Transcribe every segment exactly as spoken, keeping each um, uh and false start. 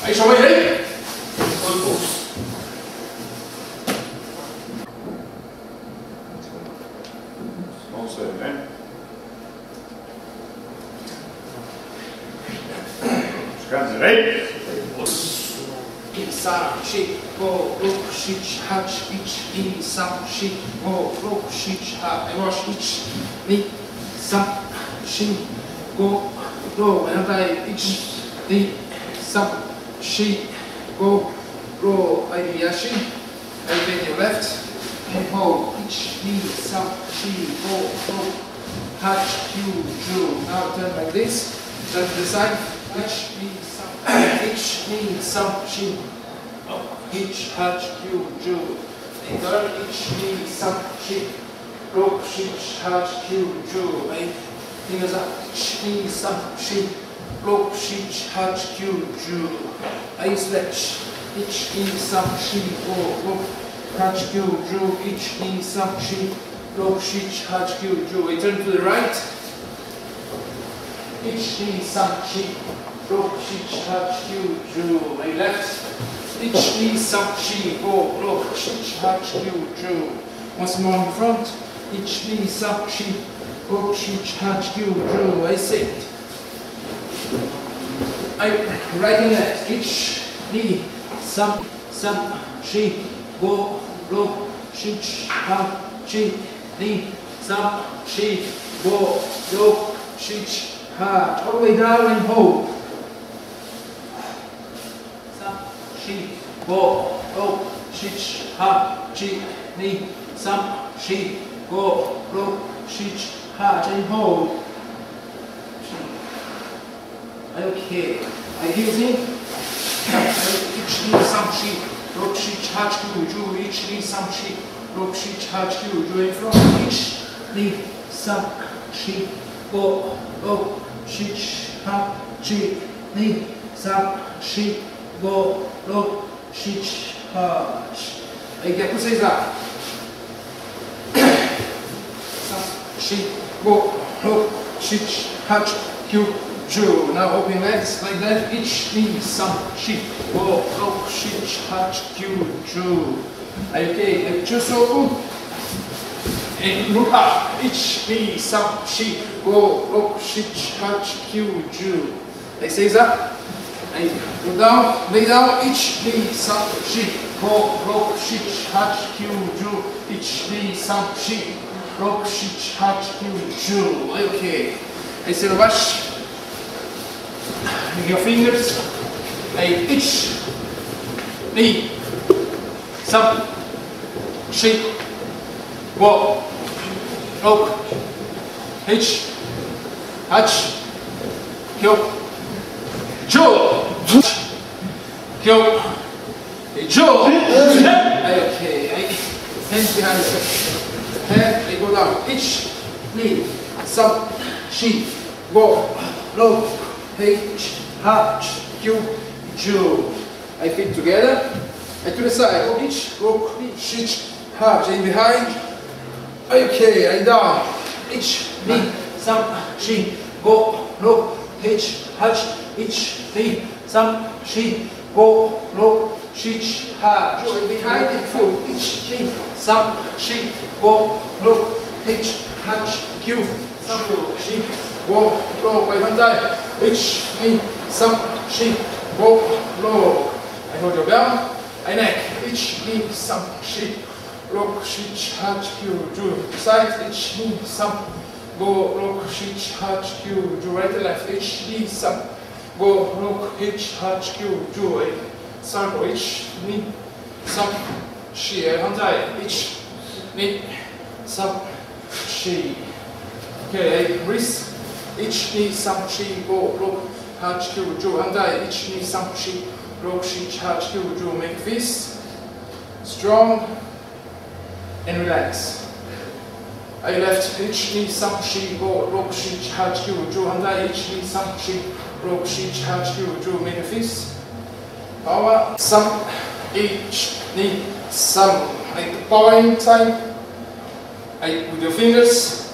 Are you sure? Ready? Good pose. Small swim, right? Scrubs, right? Sam, she, go, look, she, hatch, each, in, some, she, go, look, she, hatch, wash, each, me, some, she, go, go, and I, each, the, some, she, go, roll, I, yashi, and then your left, and hold, each, me, some, she, go, look, hatch, you, drew, now turn like this, turn to the side, each, me, some, each, me, some, she, each, hatch, Q, Ju, and turn each, knee, some, she, rope, each, hatch, Q, Ju, and fingers up, each, knee, some, she, rope, each, hatch, Q, Ju, I stretch, each, knee, some, she, go, rope, hatch, Q, Ju, each, knee, some, she, rope, each, hatch, Q, Ju, I turn to the right, each, knee, some, she, rope, each, hatch, Q, Ju, my left, each, knee, some, she, go, look, each, hatch, Q, Ju. Once more in front, each, knee, some, she, go, each, hatch, Q, Ju. I sit. I right and left, each, knee, some, some, she, go, look, each, hatch, she, knee, some, she, go, look, each, hatch. All the way down and hold. She, go, go, she, ha, she, ni, some, she, go, go, she, ha, and hold. Okay, I use it. Each ni, some, she, go, she, ha, you, ju, each ni, some, she, go, she, ha, you, ju, in front, each ni, some, she, go, go, she, ha, she, ni, some, she, go, look, she, hatch. Aí que é que vocês dá? She, go, look, she, hatch, Q, Ju. Now open legs like that. Each knee, some, she, go, look, she, hatch, Q, Ju. Aí ok, é just so good. And look up. Each knee, some, she, go, look, she, hatch, Q, Ju. Aí vocês dá? Aí, go down, lay down, each knee, some, she, go, rock, she, hatch, Q, Ju, each knee, some, she, rock, she, hatch, Q, Ju. Okay. Aí você não baixa. With your fingers. Aí, each knee, some, she, go, rock, each, hatch, Q, Ju. Go. Hey, Joe. Okay. Hands behind the head. They go down. Each knee. Some. She. Go. Low. H. Hatch. Q. Ju. I feet together. And to the side. Each. Go. Each. Hatch. And behind. Okay. And down. Each knee. Some. She. Go. Low. H. Hatch. Each knee, some, she, go, low, she, ha, join behind the foot, each knee, some, she, go, low, H, hatch, Q, some, she, go, low, by one time, each knee, some, she, go, low. I hold your bell, I neck, each knee, some, she, low, she, hatch, Q, Ju, side, each knee, some, go, low, she, hatch, Q, Ju, right and left, each knee, some, go, look, H, hatch, Q, Ju, a circle, each knee, some, she, hand tie, each knee, some, she. Okay, wrist, each knee, some, she, go, look, hatch, Q, Ju, hand tie, each knee, some, she, look, she, hatch, Q, Ju, make fist, strong, and relax. I left, each knee, some, she, go, look, she, hatch, Q, Ju, hand tie, each knee, some, she, rope, she, hatch, Q, Ju, make a fist. Power, some, each knee, some, like the powering time. I, with your fingers.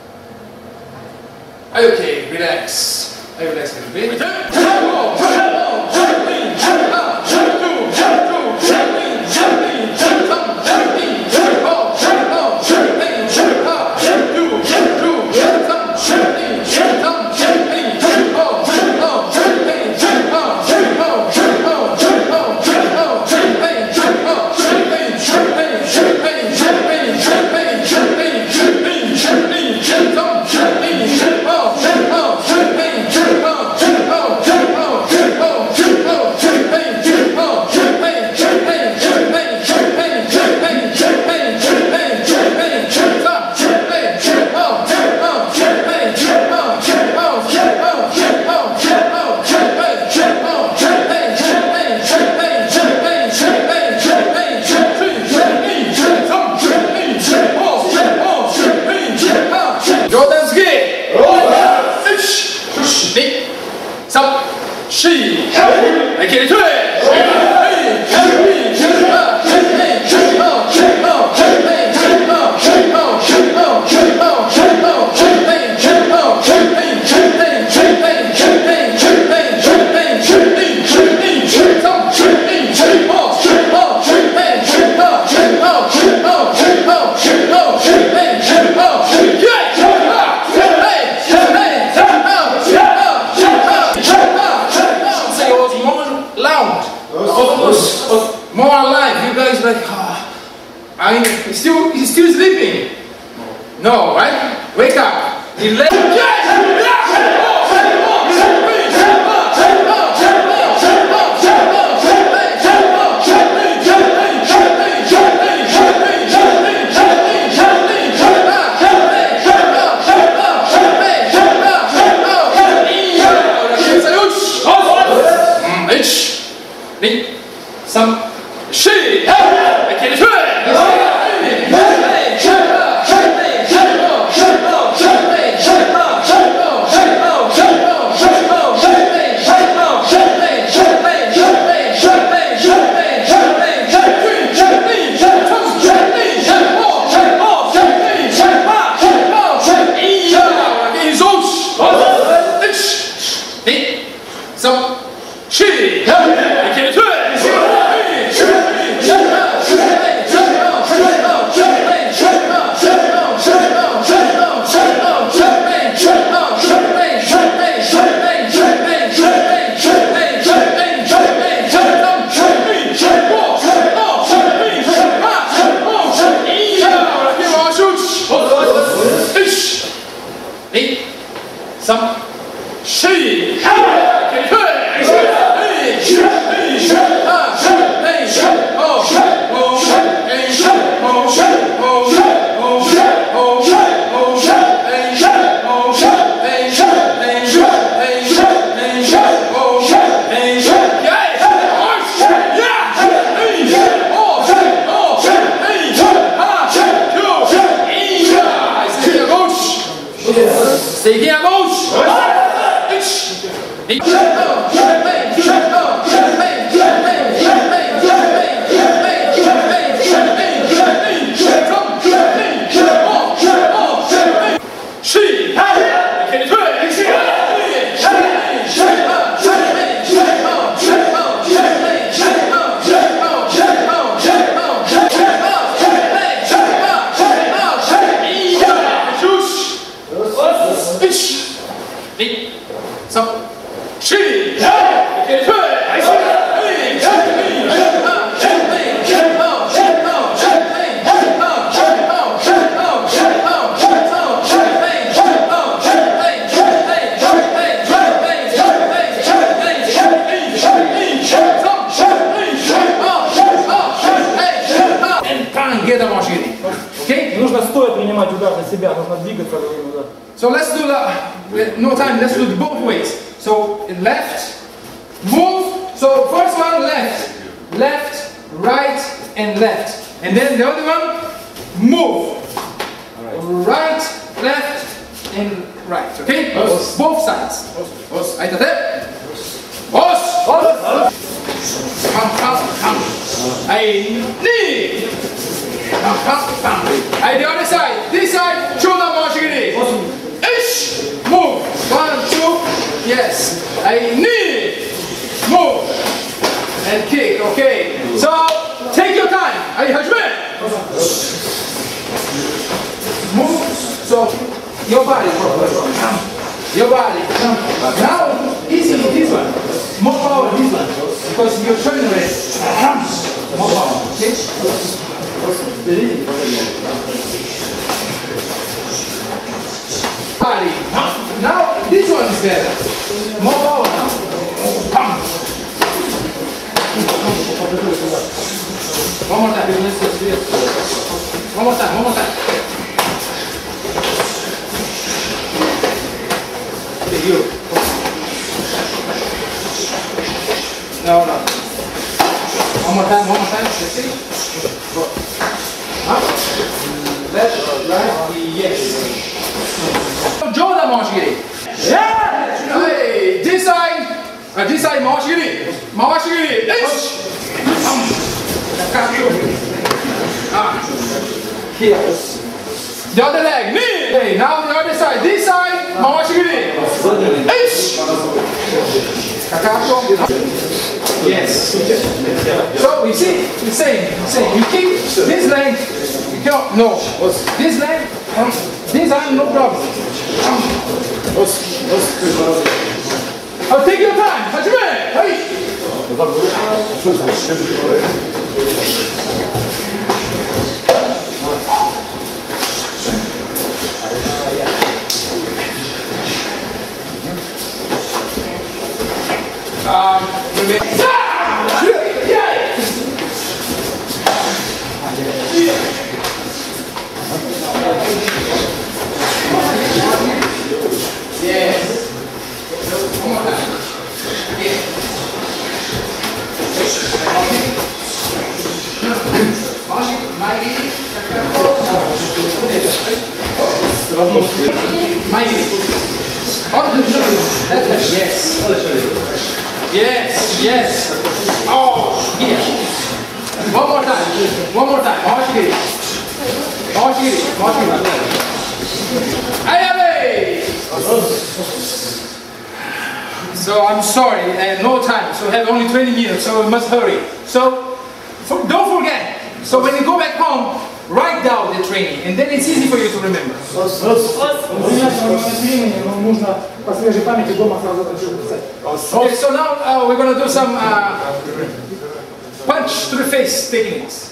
Okay, relax. I relax a little bit. I mean, he's still, he's still sleeping. No, right? Wake up. He left. Some she. I can't do it. Some she. I can't do it. Some she. Stay here, gauche. Some she. Okay? Нужно стоя принимать удар на себя, нужно двигаться во время удара. So let's do the, no time, let's do it both ways. So left, move, so first one left, left, right and left. And then the other one, move. Right, left and right, okay? Os. Both sides. Os. Aí tá até? Os. Os. Pam, pam, pam. Aí, knee. Pam, pam, pam. Aí the other side, this side, shoulder march again. Ish. Move. One, two. Yes. Aí, knee. Move. and kick, okay? So, take your time. Hey, Hajime! Move, so, your body, your body. Now, easy this one. More power this one, because you're turning it. More power, okay? Body. Now, this one is better. More power now. Come. One more time. One more time, one more time. Okay, you. No, no. One more time, one more time. Let's see. Go. Up. Left, right, yes. Jordan Mashigiri. Yeah! Hey, this side. Uh, this side, Mashigiri. Mashigiri. Ah. Here. The other leg. Knee. Hey, now the other side. This side, Mashigiri. Yes. So you see, the same, same. You keep this leg. You can't. No. This leg. Um, this arm, no problem. Um. Oh, take your time. Hajime. Hey. Um, yes. One more time. Yeah. Yes. Yes, yes. Oh, here. One more time. One more time. Moshiri. Moshiri. Moshiri. Ayabe! So I'm sorry, and no time. So we have only twenty minutes, so we must hurry. So for, don't forget. So when you go back home, write down the training, and then it's easy for you to remember. Okay, so now uh, we're going to do some uh, punch to the face techniques.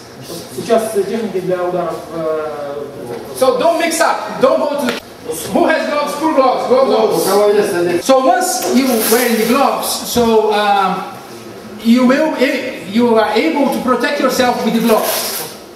So don't mix up. Don't go to. Who has gloves? Full gloves. Gloves. So once you wear the gloves, so um, you will you are able to protect yourself with the gloves.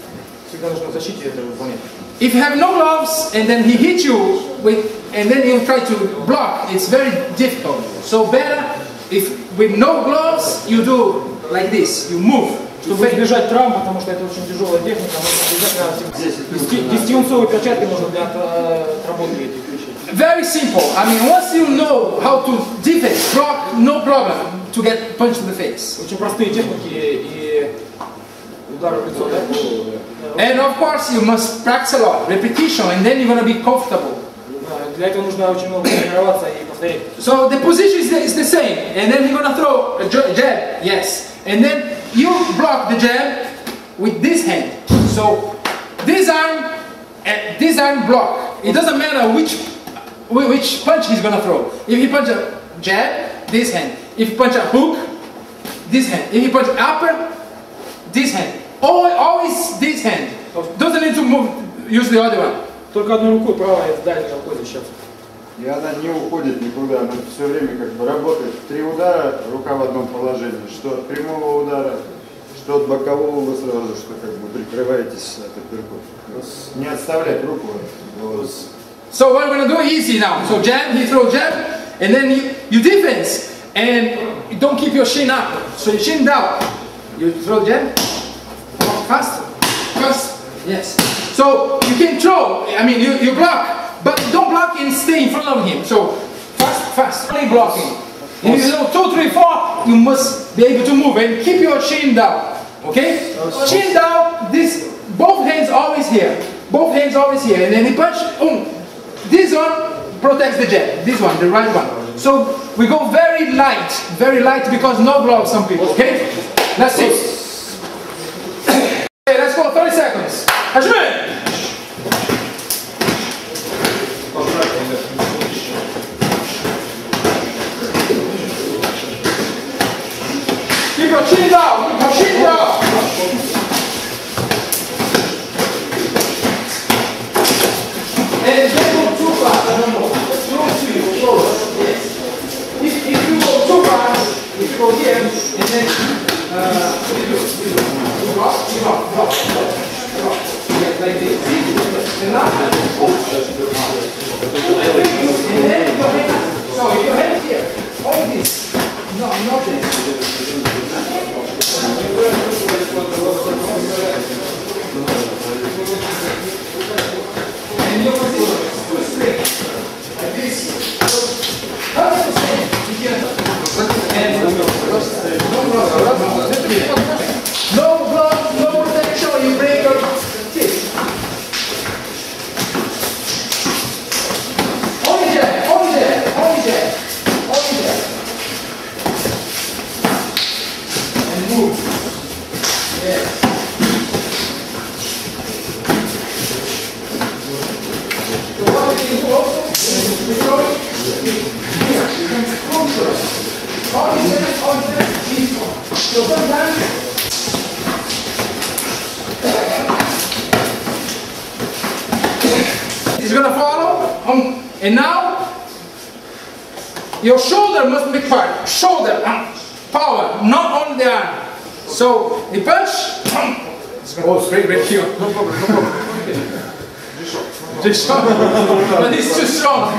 If you have no gloves and then he hits you with, and then you try to block, it's very difficult. So better if with no gloves you do like this. You move. Чтобы избежать травм, потому что это очень тяжелая техника, десятиунцовой перчатки нужно для отработки этих вещей. Very simple. I mean, once you know how to defend, block, no problem to get punched in the face. Очень простые техники и удары в лицо, да? And of course, you must practice a lot, repetition, and then you're gonna be comfortable. Для этого нужно очень много тренироваться и повторять. So the position is the, is the same, and then you're gonna throw a jab, yes, and then you block the jab with this hand. So this arm and this arm block. It doesn't matter which which punch he's gonna throw. If he punch a jab, this hand. If he punch a hook, this hand. If he punch upper, this hand. Always this hand. Doesn't need to move. Use the other one. Только одной рукой, правая с дальней рукой сейчас. И она не уходит никуда, она все время как бы работает. Три удара, рука в одном положении. Что от прямого удара, что от бокового вы сразу, что как бы прикрываетесь от апперкота. Не отставлять руку. So what we're gonna do easy now. So jab, he throw jab, and then you, you defense, and you don't keep your shin up. So your shin down. You throw jab, fast, fast, yes. So you can throw, I mean you, you block, but don't block and stay in front of him. So fast, fast, only blocking. If you know two, three, four, you must be able to move and keep your chin down. Okay? Chin down, this, both hands always here. Both hands always here. And then he punch, boom. This one protects the jab. This one, the right one. So we go very light, very light because no gloves, some people, okay? Let's see. Okay, let's go thirty seconds. Hajime! Keep your chin down, keep your chin down. And don't go too fast, I don't know. Close to you, close. Yes. If, if you go too fast, if you go here, and then, uh, what do you do? You do. You drop, you drop, drop, drop, drop. Yes, like this. See? And now, push. And then your hand, so your hand here, all this. No, not this. And your position is too straight. Like this. How do you say? And no glove, no protection, you break your teeth. Only jab, only jab, only jab, only jab. And move. Yes. So what we can do also is we throw it here. You can close it. All these jabs, all these jabs, this one. So sometimes it's gonna follow. Um, and now your shoulder must be quiet. Shoulder, um, power, not on the arm. So the punch. Um, it's gonna oh, straight right here. No problem, no problem. Just strong, but it's too strong.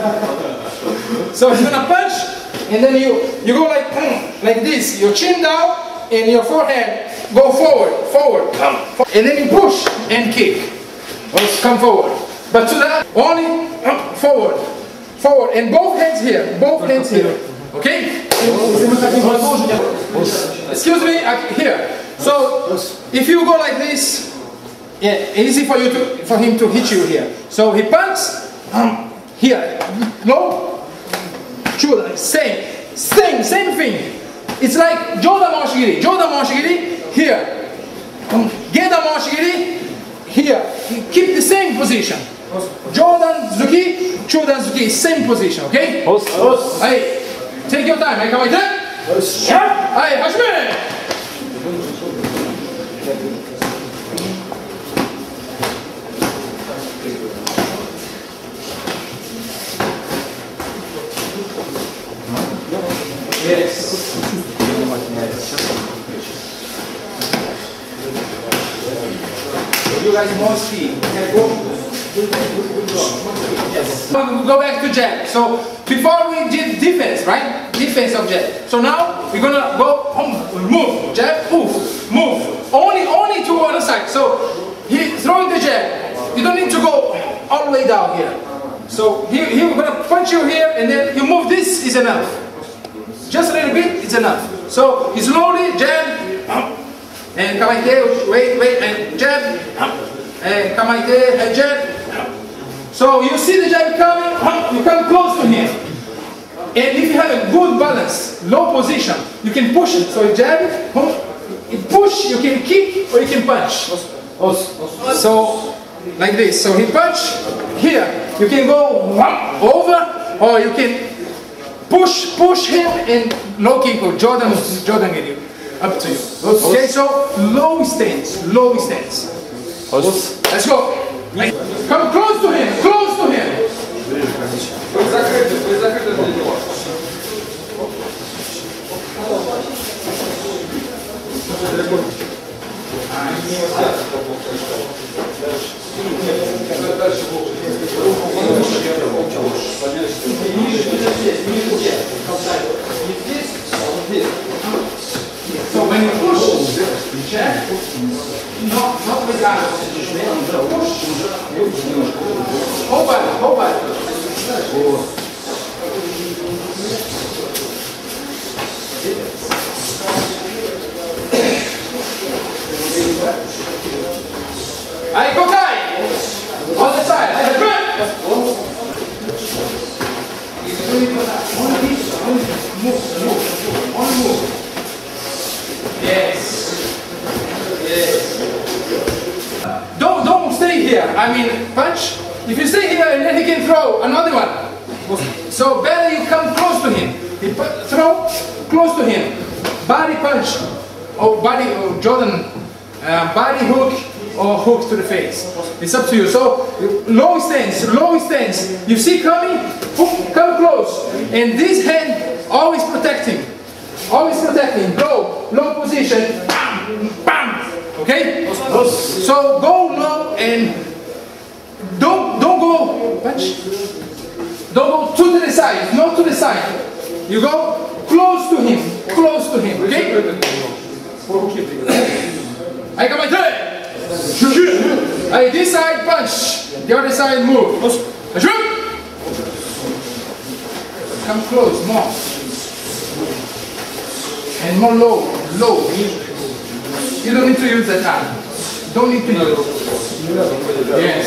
So he's gonna punch, and then you you go like like this. Your chin down, and your forehead go forward, forward, come, forward. And then you push and kick. Come forward. But to that, only um, forward, forward, and both hands here, both hands here. Okay? Excuse me, uh, here. So if you go like this, yeah, easy for you to for him to hit you here. So he punches um, here, low, shoulder, same, same, same thing. It's like Jodan Moshigiri, Jodan Moshigiri here, um, Geda Moshigiri here. Keep the same position. Jodan Zuki, Jodan Zuki, same position. Okay? Hey, take your time. I come like that. Hey, Hajime. Yes. You guys more speed. Yes. Go back to jab. So before we did defense, right? Defense of jab. So now we're gonna go um, move, jab, move, move. Only, only to one side. So he throwing the jab. You don't need to go all the way down here. So he, he we're gonna punch you here, and then you move. This is enough. Just a little bit, it's enough. So he slowly jab, and kamaite, wait, wait, and jab, and kamaite, and jab. So you see the jab coming, you come close to him. And if you have a good balance, low position, you can push it. So you jab, you push, you can kick, or you can punch. So, like this. So he punch, here, you can go over, or you can push, push him and low kick or Jodan, Jodan get you. Up to you. Okay, so low stance, low stance. Let's go. Come close to him, close to him. So when you push, check, not, not the guy, push, hold back, hold back. Aí, Kokai! On the side, I have Only move, move, only move. Yeah. I mean punch. If you stay here and then he can throw another one. So better you come close to him. He throw close to him. Body punch or body or Jordan uh, body hook or hook to the face. It's up to you. So low stance, low stance. You see coming, boom, come close. And this hand always protecting. Always protecting. Go, low position. Bam, bam. Okay? So go low and don't don't go punch. Don't go to the side, not to the side. You go close to him, close to him, okay? I got my turn. I this side punch, the other side move. Come close, more. And more low, low. You don't need to use that hand. Don't need to use it. Yes.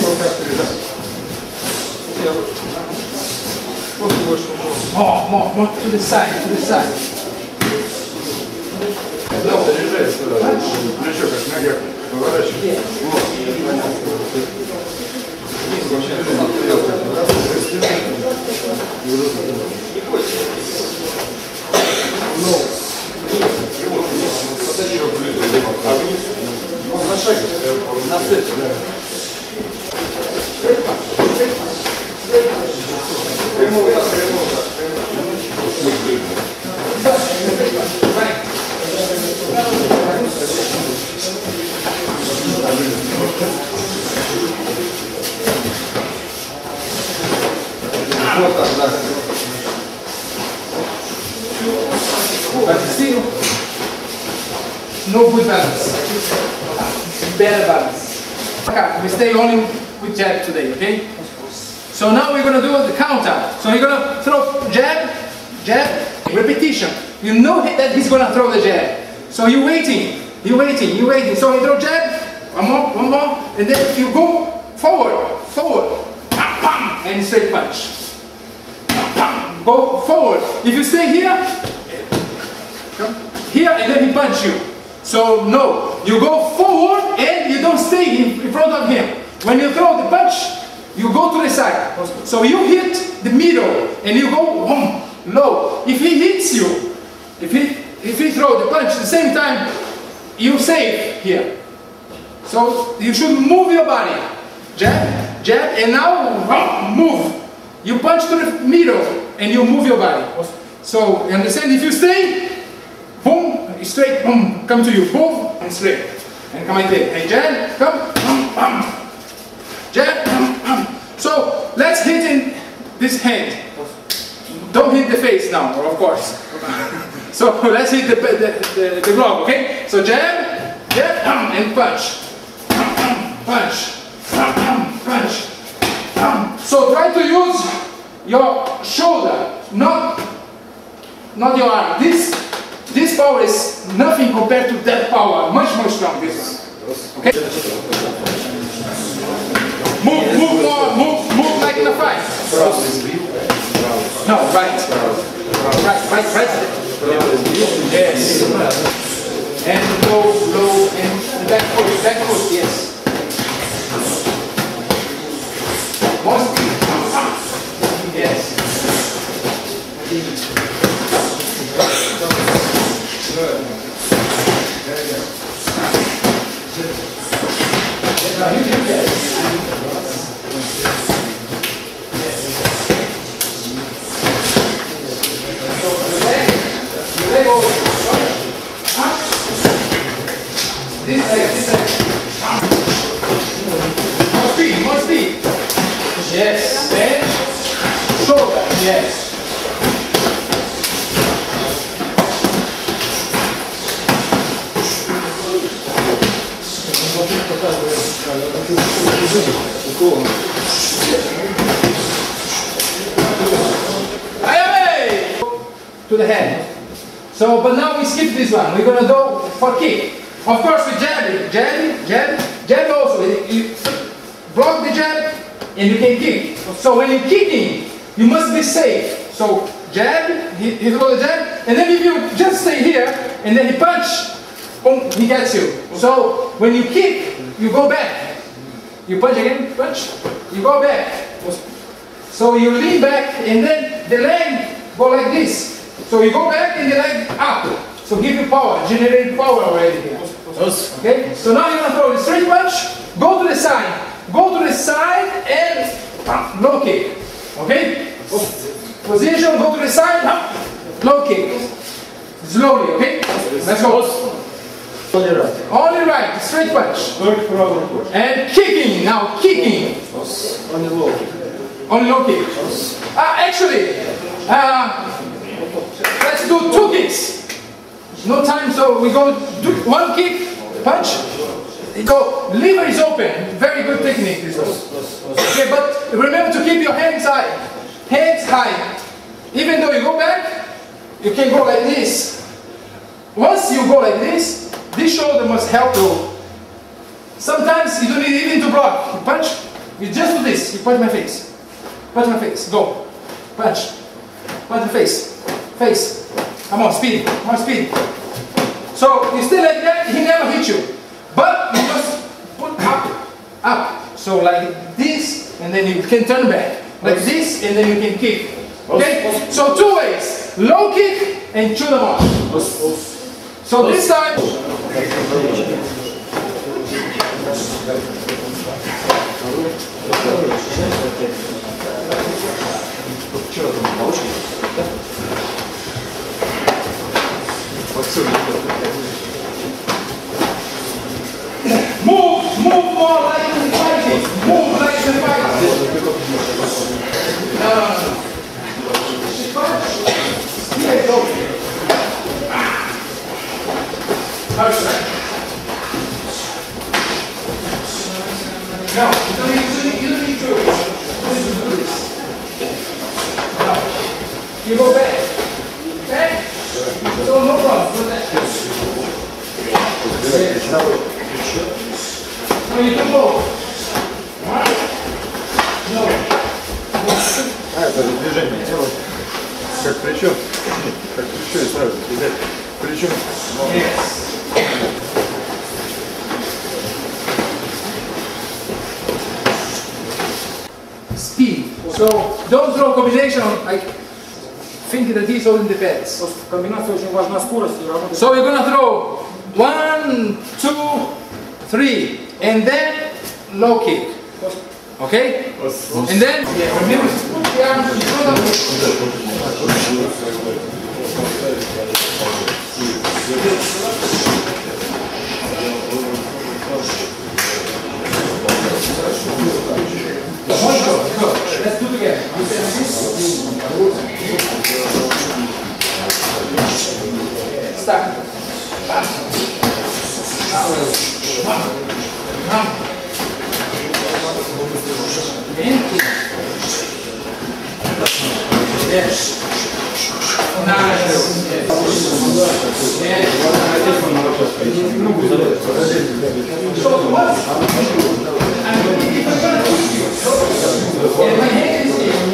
More, more, more to the side, to the side. Плечо как нога поворачивается. На шаг, на степ. Прямой удар, прямой удар. Вот так, да. But still, no good balance. Better balance. Okay, we stay only with jab today, okay? So now we're going to do the counter. So you're going to throw jab, jab, repetition. You know that he's going to throw the jab. So you're waiting, you're waiting, you're waiting. So you throw jab, one more, one more, and then you go forward, forward, and straight punch. Go forward. If you stay here, come here, and then he punch you. So no, you go forward and you don't stay in front of him. When you throw the punch, you go to the side. So you hit the middle and you go boom, low. If he hits you, if he if he throw the punch at the same time, you save here. So you should move your body. Jab, jab, and now boom, move. You punch to the middle and you move your body. So you understand? If you stay, boom, straight, boom, come to you, boom, and straight. And come like this. Hey, jab, come, boom, boom. Jab, boom, boom. So let's hit in this hand. Don't hit the face now, of course. So let's hit the, the, the, the glove, okay? So jab, jab, boom, and punch. Punch, punch. So try to use your shoulder, not, not your arm. This, this power is nothing compared to that power. Much more strong, this one. Okay? Move, move more, move, move like in a fight. No, right. Right, right, right. Yes. And low, low, and back foot, back foot, yes. More speed. Yes. This side, this side. More speed, more speed. Yes, and shoulder, yes. To the head. So, but now we skip this one. We're gonna go for kick. Of course, we jab it, jab it, jab, jab also. You block the jab, and you can kick. So when you're kicking, you must be safe. So jab, he, he throws the jab, and then if you just stay here, and then he punch, boom, he gets you. So when you kick, you go back. You punch again, punch. You go back. So you lean back and then the leg go like this. So you go back and the leg up. So give you power, generate power already here. Okay? So now you're gonna throw the straight punch, go to the side. Go to the side and uh, low kick. Okay? Position, go to the side, uh, low kick. Slowly, okay? Let's go. Only right. Only right, straight punch. And kicking, now kicking. Only low kick. Only low kick. Uh, actually, uh, let's do two kicks. No time, so we go do one kick, punch. Go, liver is open. Very good technique this one. Okay, but remember to keep your hands high. Hands high. Even though you go back, you can go like this. Once you go like this, this shoulder must help you. Sometimes you don't need even to block. You punch, you just do this. You punch my face. Punch my face. Go. Punch. Punch the face. Face. Come on, speed. More speed. So you still like that, he never hit you. But you must put up. Up. So like this, and then you can turn back. Like this, and then you can kick. Okay? So two ways. Low kick and chew them off. So this time. Move, move more like the fighting. Move like the fighting. Uh, Here, go. Outside. No, you don't need to, you don't need to. Just do this. Now, you go back. Back. So no problem. Do that. No, you can go. No. А, это движение делать. Как плечо. Как плечо и сразу взять плечо. Yes. Speed. So don't throw combination like think that this all depends. В комбинации очень важна скорость и работа. So we're gonna throw one, two, three, and then low kick. Okay? And then yeah, remember to put the arms in front of Let's do it again. Start. Yes. Nice. Yes. So what? And my hand is here.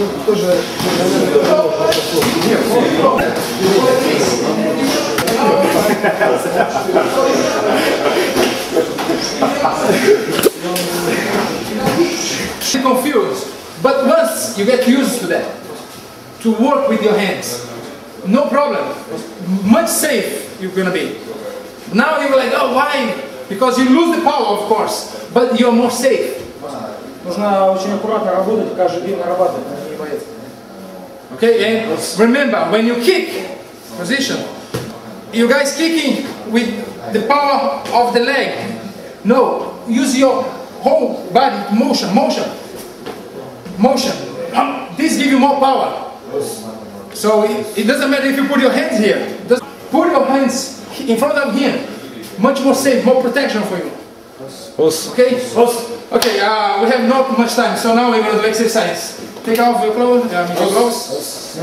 Confused, but once you get used to that, to work with your hands, no problem, much safe you're gonna be. Now you're like, oh, why? Because you lose the power, of course, but you're more safe. Нужно очень аккуратно работать, каждый день нарабатывать, а не бояться. Okay, and remember, when you kick, position, you guys kicking with the power of the leg. No, use your whole body, motion, motion, motion. This gives you more power. So it, it doesn't matter if you put your hands here. Just put your hands in front of him. Much more safe, more protection for you. Okay? Okay, uh, we have not much time, so now we're going to do exercise. Take off your clothes, um, your gloves.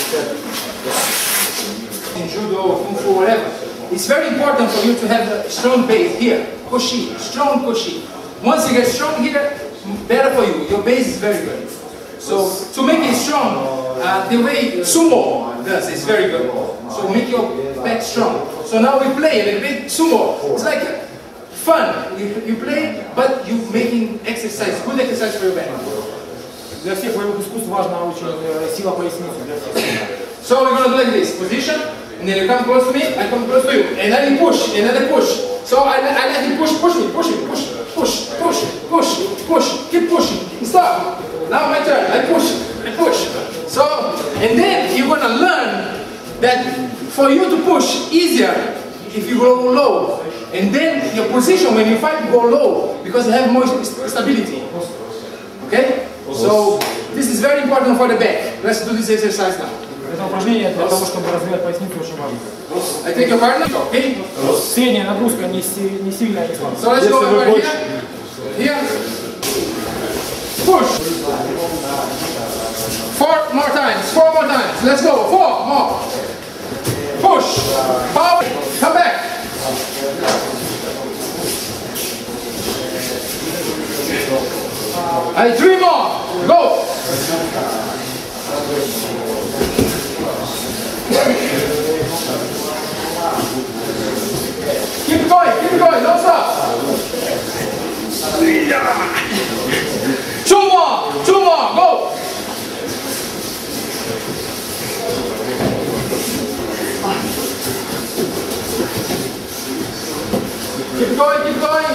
In judo, kung fu, whatever. It's very important for you to have a strong base here. Koshi, strong koshi. Once you get strong here, better for you. Your base is very good. So to make it strong, uh, the way sumo does is very good. So make your back strong. So now we play a little bit sumo. It's like fun. You, you play, but you making exercise, good exercise for your back. Для всех боевых искусств важна очень э, сила поясницы. Для всех. So we're gonna do like this position, and then you come close to me, I come close to you, and then you push, another push. So I, I let you push, push me, push me, push, push, push, push, push, keep pushing. Stop. Now my turn. I push, I push. So, and then you're gonna learn that for you to push easier if you go low, and then your position when you fight go low because you have more stability. Okay? So this is very important for the back. Let's do this exercise now. Это упражнение для того, чтобы развивать поясницу, очень важно. I take your partner. Okay? Средняя нагрузка не, си, не сильная, не слабая. So let's go over here. Here. Push. Four more times. Four more times. Let's go. Four more. Push. Power. Come back. And three more. Go. Keep going. Keep going. Don't stop. Two more. Two more. Go. Keep going. Keep going.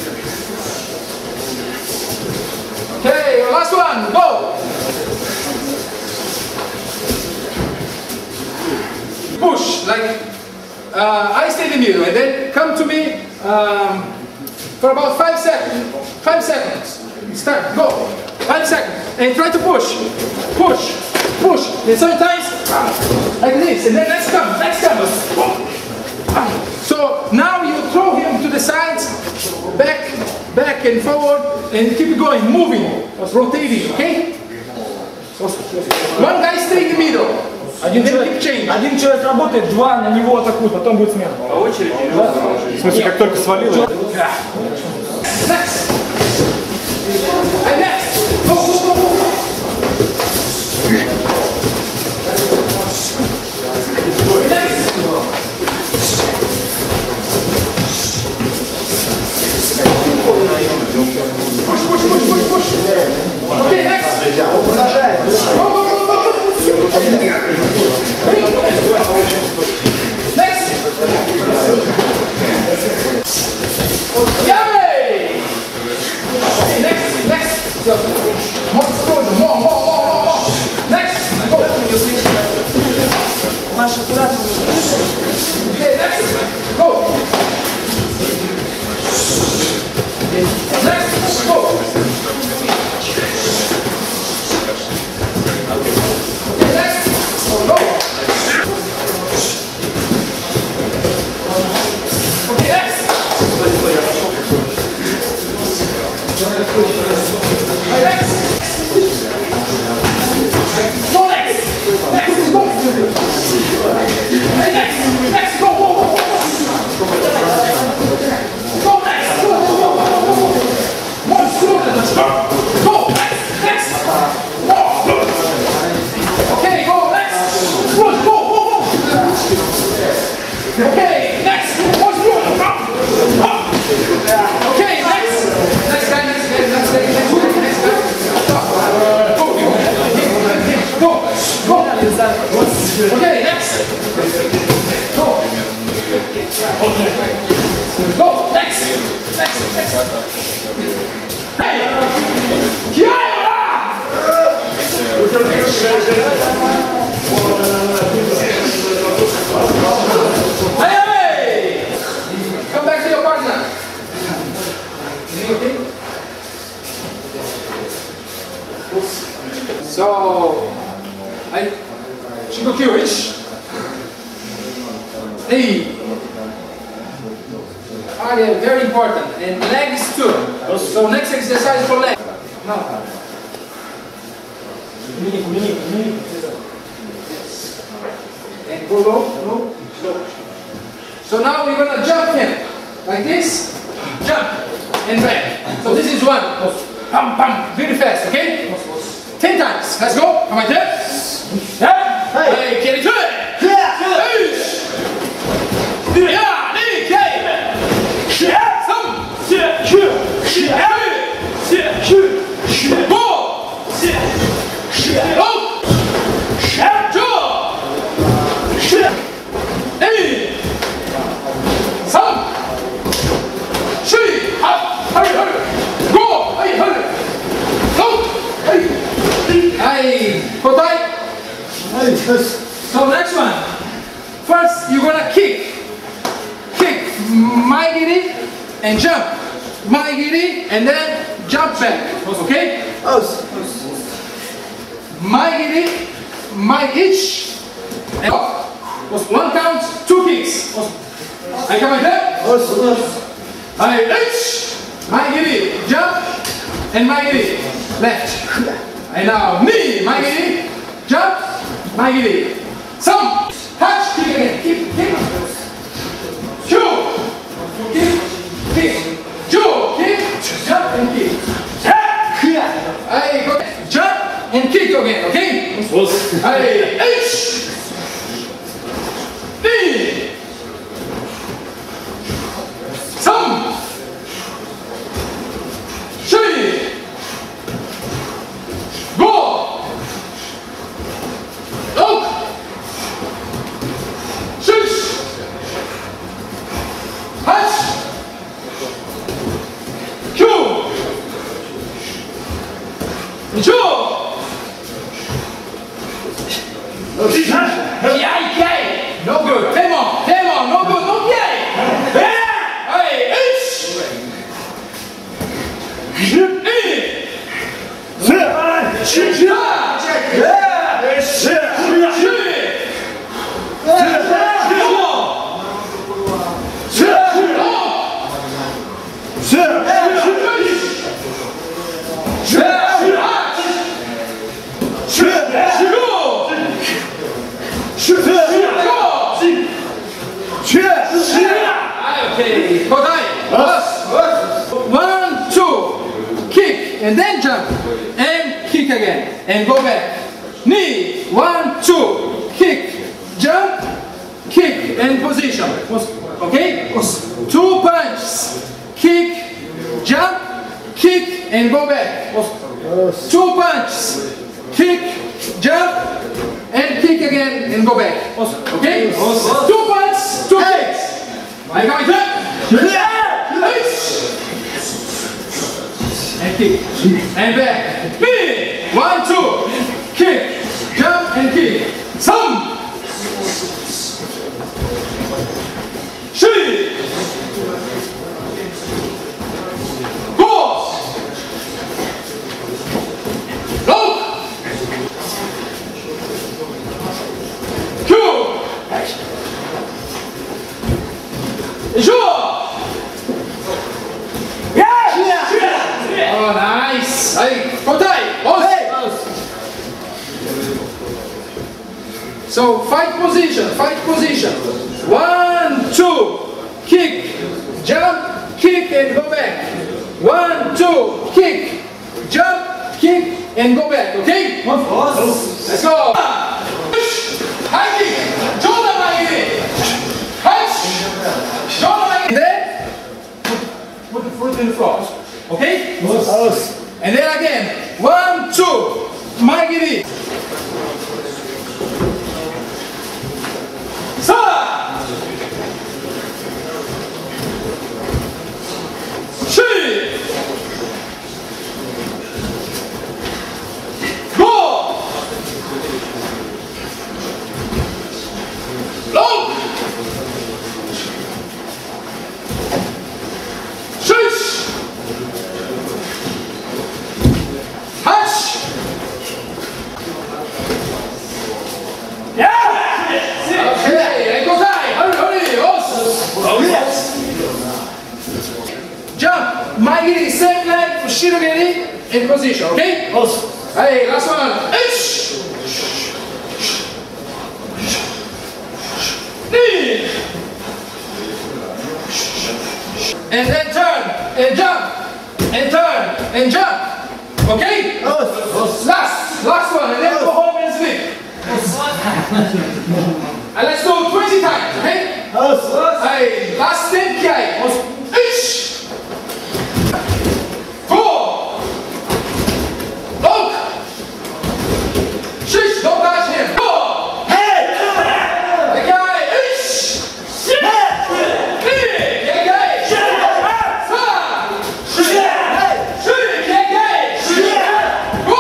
Okay, last one, go! Push, like, uh, I stay in the middle, and then come to me um, for about five seconds. Five seconds. Start, go. Five seconds. And try to push. Push, push. And sometimes, like this, and then next come, next come. So now you throw him to the sides, back, back and forward, and keep going, moving, rotating, okay? One guy stay in the middle. Один человек, один человек работает, два на него атакуют, потом будет смена. По очереди? Да. В смысле, как только свалил? Next. And next. Go, go, go, go. Push, push, push, push, push. Okay, next. Go, go, go, go. Next. Yay! Okay, next, next. More, more, more, more, more, more. Next. Go. Okay, next. Go. Next, go. Okay, next, go. Okay, next. Okay, next. Go next. Next, go. Okay, next. Next, go, go, go. Go next. Go, go, go, go, go. One, two, go. Next, next. More. Okay, go next. Good, go, go, go. Okay, next. One, two. Up. Okay, next. Next guy, next guy, next guy, next guy, next guy. Stop. Go. Go. Go. Okay, next. Go. Go. Next. Next. Next. Hey! Yeah! Hey, hey! Come back to your partner. Okay? So, I Shikokyuish. Hey! Ah, yeah, very important. And legs too. So next exercise for legs. Now. And go low, low, low. So now we're gonna jump him. Like this. Jump. And back. So this is one. Pam, pam. Very fast, okay? Ten times. Let's go. Come on, there. Yeah. Hey, get it to it. Yeah. Yeah. Yeah. Yeah. Yeah. So next one. First, you're gonna kick. Kick, maigiri, and jump. Maigiri, and then jump back. Okay? Maigiri, maigich, and up. One count, two kicks. I come like that. I reach, maigiri, jump, and maigiri, left. And now knee, maigiri, jump, maigiri. Some, touch, kick again, kick, kick. Two, kick, kick. Two, kick, jump and kick. I go, jump and kick again, okay? I reach, knee. Some, three, go, look, six, touch, two, two, yay, yay, no good, ten more, ten more, no good, no yay, hey, each, okay, one, two, kick, and then jump, and kick again, and go back. Knee, one, two, kick, jump, kick, and position. Okay? Two punches, kick, jump, kick, and go back. Two punches, kick, jump, and kick again, and go back. Okay? Two punches, two kicks. I got it. And kick, and back. Knee, one, two, kick, jump, and kick. Some. Three. Four. Look. Two. Sure. Oh, nice! Hey, Kotai! So, fight position, fight position. One, two, kick, jump, kick, and go back. One, two, kick, jump, kick, and go back. Okay? Let's go! High kick! Shoulder maigiri! Punch! Shoulder maigiri! Then, put the foot in the front. Okay? And then again. One, two. Maigiri. Sara. Three. Go. Long. Six. Jump, maigiri, same leg for shirogiri in position, okay? Also. Hey, last one. Ish. Knee. And then turn, and jump, and turn, and jump. Okay? Last, last one, and then go home and sleep. And let's do twenty times, okay? Hey, last ten kiai. Ish. Don't touch him. Go! Hey! The guy, ish! Shit! The guy, shit! Stop! Shit! Shit! The guy, shit! Go!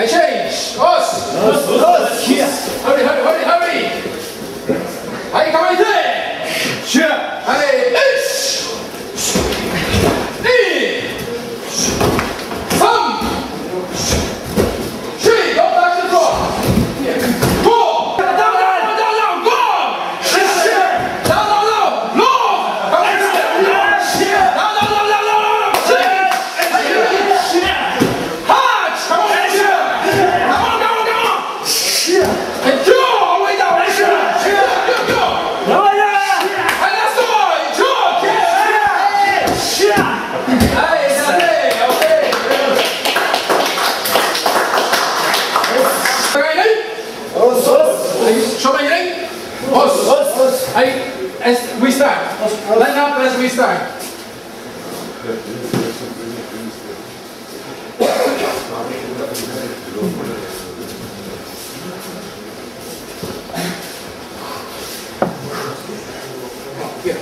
change. Os. Os. Os. Yes. Hurry, hurry, hurry, hurry. Hey, come on there. Sure. Hey, ish. Ni. Some. Three. Don't touch the floor. Go. Down, down, down, down. Go. Down, down, down. Low. Come on. Down, down, down, down, down. Hard. Come on. Come on, come on, come on. And two. All the way down. Go, go. And that's the boy. Two. Hey, okay, okay. Show me your name. Os. Hey, as we start. Line up as we start. Here.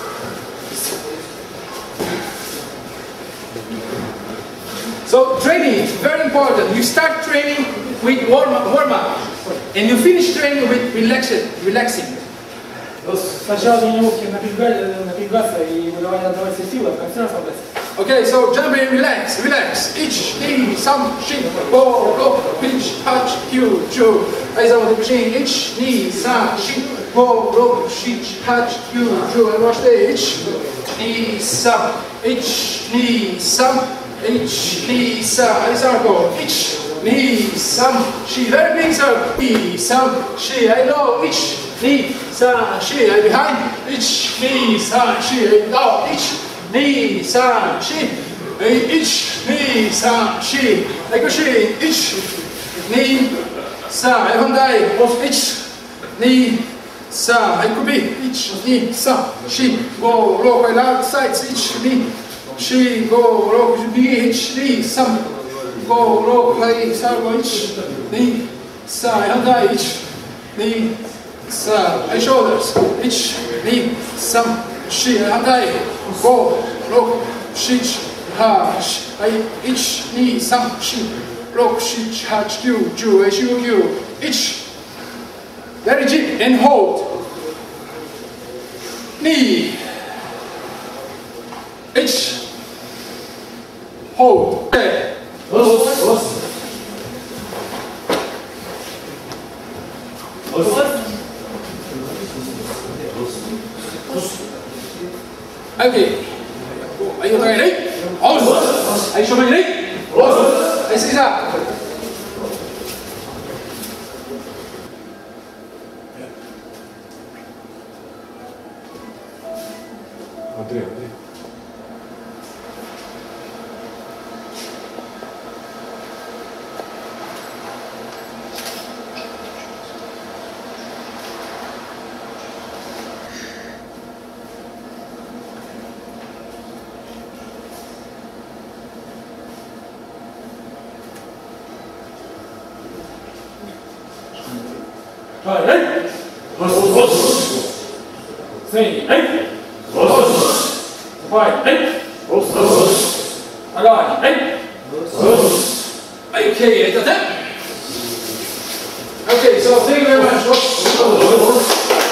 So training, very important. You start training with warm up, warm up, and you finish training with relaxing, relaxing. Сначала тренировки напрягали- напрягаться и выдавали отдавать все силы, а в конце расслабляться. Okay, so jump in, relax, relax. Each, knee, some, shin, go, go, pinch, touch, cue, chew. Eyes on the machine. Each, knee, some, shin, go, go, pinch, touch, cue, chew. And watch the each, knee, some, each, knee, some, each, knee, some. Eyes on go. Each, knee, some, she. Very big circle. Knee, some, she. I know. Each, knee, some, she. I behind. Each, knee, some, she. Down. Each. Knee, san, shi. Each, knee, san, shi. Like a shi. Each, knee, san. I don't die. Each, knee, san. I could be. Each, knee, san, shi. Go, roll by the sides. Each, knee, shi. Go, roll. Each, knee, san. Go, roll by san. Each, knee, san. I don't die. Each, knee, san. I shoulders. Each, knee, san. She, and I go, look, she, ha, I, each, knee, some, she, look, she, hatch, you, you, as you, you, each, very deep, and hold, knee, each, hold, okay. Okay. Are you ready? Os. Are you showing ready? Os. This is up. Андрей, Андрей. Right, hey! Say, hey! Five, hey! Again, hey! Okay, eight of them. Okay, so thank you very much.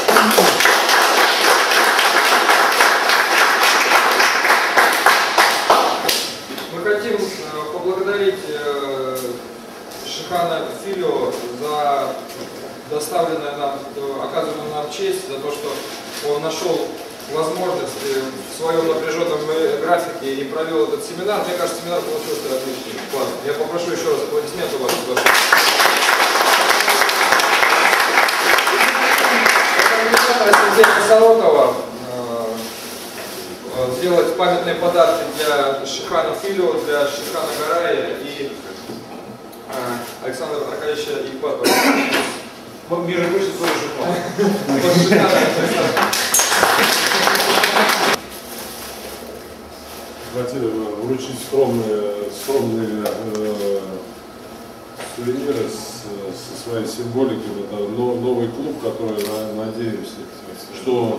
Мы хотим э, поблагодарить э, Шихана Филио за доставленную нам, э, оказанную нам честь, за то, что он нашел возможность э, в своем напряженном э, графике и провел этот семинар. Мне кажется, семинар получился отличный. Класс. Я попрошу еще раз аплодисменты у вас. Сергея Сорокова сделать памятные подарки для Шихана Филио, для Шихана Гарая и э, Александра Аркадьевича Ипатова. Между прочим, тоже Шихан. Хотели вручить скромные, скромные э, сувениры с, со своей символикой. Это новый клуб, который, надеемся, что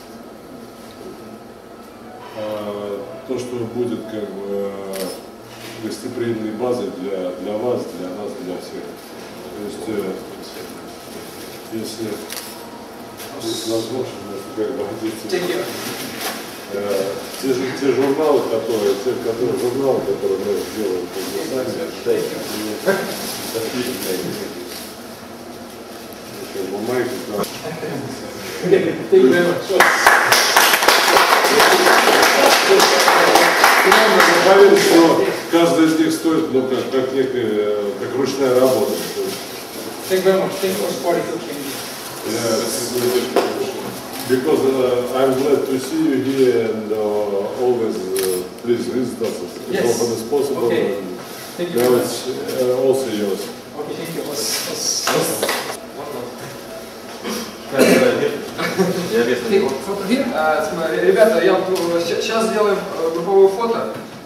э, то, что будет как бы гостеприимной базой для, для вас, для нас, для всех. То есть, э, если есть возможность, как бы, э, те, же, те журналы, которые, те, которые, журналы, которые мы делаем, как бы майки, там. Поверь, что каждый из них стоит, ну, как, как некая, как ручная работа. Thank you very much. Thank you for supporting Yeah, because uh, I'm glad to see you here and uh, always uh, please visit us as Yes. often as possible. Okay. And Thank you now very it's uh, also yours. Okay, thank you. Фотограф. Ребята, я сейчас сделаем групповое фото.